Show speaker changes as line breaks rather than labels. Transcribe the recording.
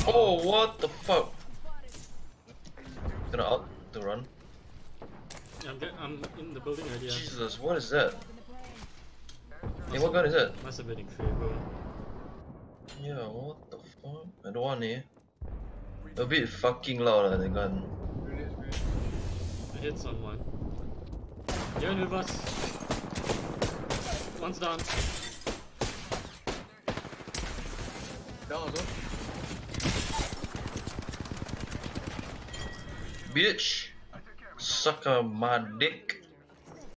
Oh, what the fuck? Gonna out to run.
I'm in the building already.
Jesus, what is that? Hey, what gun is that?
Must have been incredible.
Yeah, what the fuck? I don't want it. A bit fucking loud, the gun.
I hit someone. You're in with us. One's down.
Down also.
Bitch! Suck on my dick.